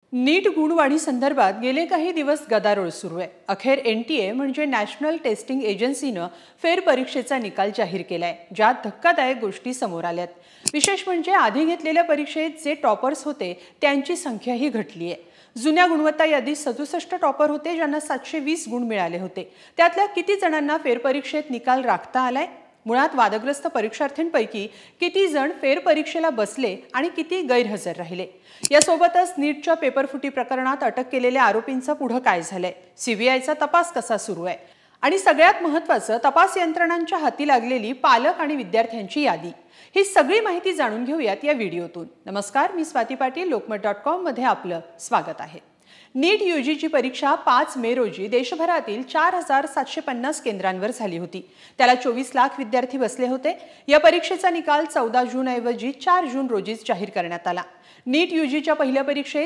नीट गुणवाढी संदर्भात गेले काही दिवस गदारोळ सुरू आहे। अखेर एनटीए म्हणजे नॅशनल टेस्टिंग एजन्सीने फेरपरीक्षेचा निकाल जाहीर केलाय, ज्यात धक्कादायक गोष्टी समोर आल्यात। विशेष म्हणजे आधी घेतलेल्या परीक्षेत जे टॉपर्स होते त्यांची संख्याही घटली आहे। जुन्या गुणवत्ता यादीत 67 टॉपर होते, ज्यांना 720 गुण मिळाले होते। त्यातल्या किती जणांना फेरपरीक्षेत निकाल राखता आलाय? मुळात वादग्रस्त परीक्षार्थींपैकी किती जण फेरपरीक्षेला बसले आणि किती गैरहजर राहिले? यासोबतच नीटच्या पेपरफुटी प्रकरणात अटक केलेल्या आरोपींचा पुढे काय झालंय, सीबीआयचा तपास कसा सुरू आहे आणि सगळ्यात महत्त्वाचं तपास यंत्रणांच्या हाती लागलेली पालक आणि विद्यार्थ्यांची यादी, ही सगळी माहिती जाणून घेऊयात या व्हिडिओतून। नमस्कार, मी स्वाती पाटील, लोकमत.com मध्ये आपलं स्वागत आहे। नीट यूजीची परीक्षा 5 मे रोजी देशभरातील 4750 केंद्रांवर झाली होती। त्याला 24 लाख विद्यार्थी बसले होते। या परीक्षेचा निकाल 14 जून ऐवजी 4 जून रोजीच जाहीर करण्यात आला। नीट यूजीच्या पहिल्या परीक्षेत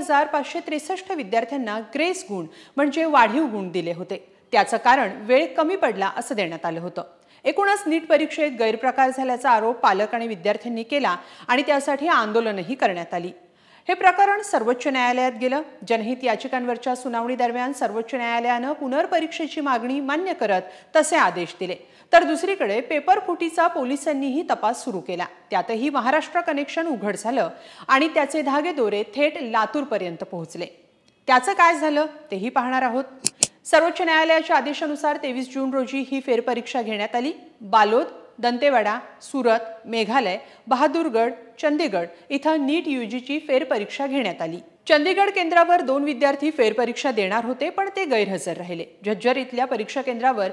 1563 विद्यार्थ्यांना ग्रेस गुण म्हणजे वाढीव गुण दिले होते। त्याचं कारण वेळ कमी पडला असं देण्यात आलं होतं। एकूणच नीट परीक्षेत गैरप्रकार झाल्याचा आरोप पालक आणि विद्यार्थ्यांनी केला आणि त्यासाठी आंदोलनही करण्यात आली। हे प्रकरण सर्वोच्च न्यायालयात गेलं। जनहित याचिकांवरच्या सुनावणी दरम्यान सर्वोच्च न्यायालयाने पुनर्परीक्षेची मागणी मान्य करत तसे आदेश दिले। तर दुसरीकडे पेपर फुटीचा पोलिसांनीही तपास सुरू केला। त्यातही महाराष्ट्र कनेक्शन उघड झालं आणि त्याचे धागेदोरे थेट लातूरपर्यंत पोहोचले। त्याचं काय झालं तेही पाहणार आहोत। सर्वोच्च न्यायालयाच्या आदेशानुसार 23 जून रोजी ही फेरपरीक्षा घेण्यात आली। बालोद, दंतेवाडा, सुरत, मेघालय, बहादुरगड, चंदीगड इथं नीट यूजीची फेरपरीक्षा घेण्यात आली। चंदीगड केंद्रावर 2 विद्यार्थी फेरपरीक्षा देणार होते, पण ते गैरहजर राहिले। झज्जर इथल्या परीक्षा केंद्रावर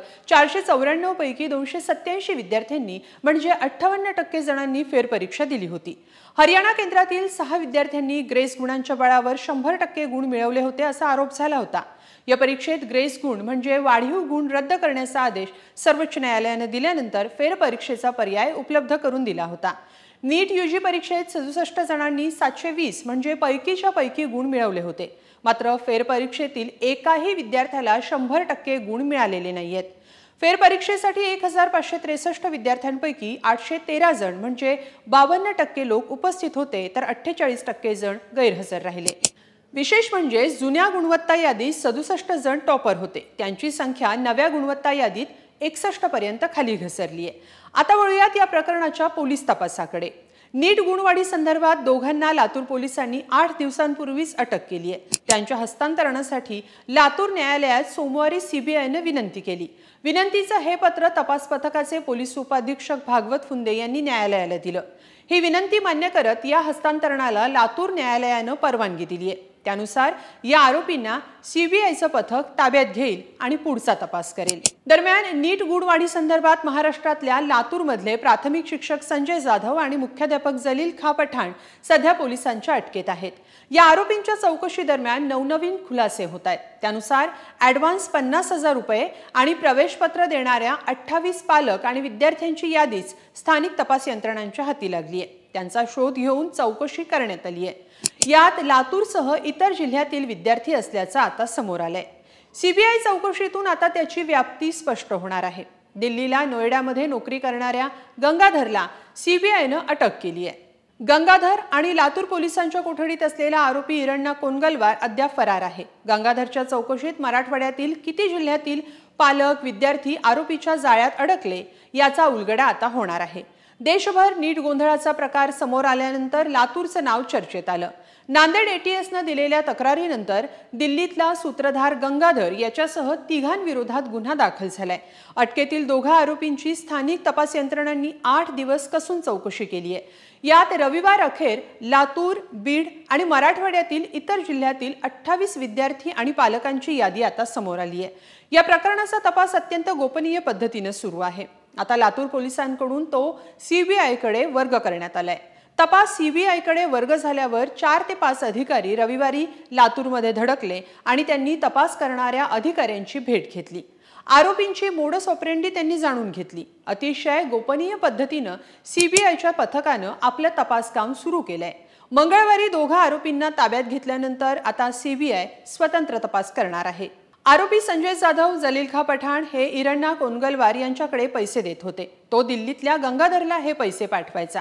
494 पैकी 287 विद्यार्थ्यांनी म्हणजे 58% जणांनी फेरपरीक्षा दिली होती। हरियाणा केंद्रातील 6 विद्यार्थ्यांनी ग्रेस गुणांच्या बळावर 100% गुण मिळवले होते असा आरोप झाला होता। या परीक्षेत ग्रेस गुण म्हणजे वाढीव गुण रद्द करण्याचा आदेश सर्वोच्च न्यायालयाने दिल्यानंतर फेरपरीक्षेचा पर्याय उपलब्ध करून दिला होता। नीट यूजी परीक्षेत 67 जणांनी 720 म्हणजे पैकीच्या पैकी गुण मिळवले होते। मात्र फेरपरीक्षेतील एकाही विद्यार्थ्याला 100% गुण मिळालेले नाहीयेत। फेरपरीक्षेसाठी 1563 विद्यार्थ्यांपैकी 813 जण म्हणजे 52% लोक उपस्थित होते, तर 48% जण गैरहजर राहिले। विशेष म्हणजे जुन्या गुणवत्ता यादीत 67 जण टॉपर होते, त्यांची संख्या नव्या गुणवत्ता यादीत 61 पर्यंत खाली घसरली आहे। आता वळूयात या प्रकरणाच्या पोलीस तपासाकडे। नीट गुणवाढी संदर्भात दोघांना लातूर पोलिसांनी 8 दिवसांपूर्वीच अटक केली आहे। त्यांच्या हस्तांतरणासाठी लातूर न्यायालयात सोमवारी सीबीआयने विनंती केली। विनंतीचं हे पत्र तपास पथकाचे पोलीस उपाधीक्षक भागवत फुंदे यांनी न्यायालयाला दिलं। ही विनंती मान्य करत या हस्तांतरणाला लातूर न्यायालयाने परवानगी दिली आहे। त्यानुसार या आरोपींना सीबीआयचं पथक ताब्यात घेईल आणि पुढचा तपास करेल। दरम्यान नीट गुणवाढी संदर्भात महाराष्ट्रातल्या लातूरमधले प्राथमिक शिक्षक संजय जाधव आणि मुख्याध्यापक जलील खां पठाण सध्या पोलिसांच्या अटकेत आहेत। या आरोपींच्या चौकशी दरम्यान नवनवीन खुलासे होत आहेत। त्यानुसार ॲडव्हान्स 50,000 रुपये आणि प्रवेशपत्र देणाऱ्या 28 पालक आणि विद्यार्थ्यांची यादीच स्थानिक तपास यंत्रणांच्या हाती लागली आहे। त्यांचा शोध घेऊन चौकशी करण्यात आली आहे। यात लातूरसह इतर जिल्ह्यातील विद्यार्थी असल्याचं आता समोर आलंय। सीबीआय चौकशीतून आता त्याची व्याप्ती स्पष्ट होणार आहे। दिल्लीला नोएडामध्ये नोकरी करणाऱ्या गंगाधरला सीबीआयने अटक केली आहे। गंगाधर आणि लातूर पोलिसांच्या कोठडीत असलेला आरोपी इरण्णा कोनगलवार अद्याप फरार आहे। गंगाधरच्या चौकशीत मराठवाड्यातील किती जिल्ह्यातील पालक विद्यार्थी आरोपीच्या जाळ्यात अडकले याचा उलगडा आता होणार आहे। देशभर नीट गोंधळाचा प्रकार समोर आल्यानंतर लातूरचं नाव चर्चेत आलं। नांदेड एटीएसने दिलेल्या तक्रारीनंतर दिल्लीतला सूत्रधार गंगाधर याच्यासह तिघांविरोधात गुन्हा दाखल झालाय। अटकेतील दोघा आरोपींची स्थानिक तपास यंत्रणांनी 8 दिवस कसून चौकशी केली आहे। यात रविवार अखेर लातूर, बीड आणि मराठवाड्यातील इतर जिल्ह्यातील 28 विद्यार्थी आणि पालकांची यादी आता समोर आली आहे। या प्रकरणाचा तपास अत्यंत गोपनीय पद्धतीने सुरू आहे। आता लातूर पोलिसांकडून तो सीबीआयकडे वर्ग करण्यात आलाय। तपास सीबीआयकडे वर्ग झाल्यावर 4 ते 5 अधिकारी रविवारी लातूरमध्ये धडकले आणि त्यांनी तपास करणाऱ्या अधिकाऱ्यांची भेट घेतली। आरोपींची मोडस ऑपरेंडी त्यांनी जाणून घेतली। अतिशय गोपनीय पद्धतीने सीबीआयच्या पथकाने आपलं तपास काम सुरू केलंय। मंगळवारी दोघा आरोपींना ताब्यात घेतल्यानंतर आता सीबीआय स्वतंत्र तपास करणार आहे। आरोपी संजय जाधव, जलील खां पठाण हे इरण्णा कोनगलवार यांच्याकडे पैसे देत होते। तो दिल्लीतल्या गंगाधरला हे पैसे पाठवायचा।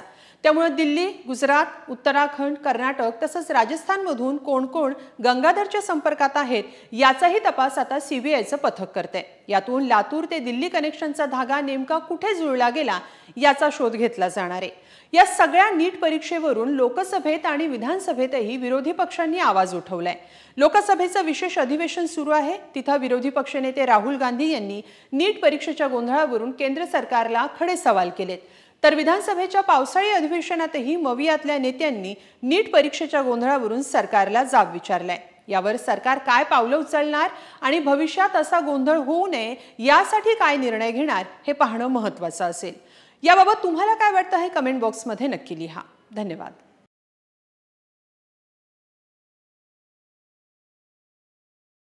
त्यामुळे दिल्ली, गुजरात, उत्तराखंड, कर्नाटक तसंच राजस्थानमधून कोण कोण गंगाधरच्या संपर्कात आहेत याचाही तपास आता सीबीआयचं पथक करते। यातून लातूर ते दिल्ली कनेक्शनचा धागा नेमका कुठे जुळला गेला याचा शोध घेतला जाणार आहे। या सगळ्या नीट परीक्षेवरून लोकसभेत आणि विधानसभेतही विरोधी पक्षांनी आवाज उठवलाय। लोकसभेचं विशेष अधिवेशन सुरू आहे, तिथं विरोधी पक्षनेते राहुल गांधी यांनी नीट परीक्षेच्या गोंधळावरून केंद्र सरकारला खडे सवाल केलेत। तर विधानसभेच्या पावसाळी अधिवेशनातही मवियातल्या नेत्यांनी नीट परीक्षेच्या गोंधळावरून सरकारला जाब विचारलाय। यावर सरकार काय पावलं उचलणार आणि भविष्यात असा गोंधळ होऊ नये यासाठी काय निर्णय घेणार हे पाहणं महत्त्वाचं असेल। याबाबत तुम्हाला काय वाटतं हे कमेंट बॉक्समध्ये नक्की लिहा। धन्यवाद।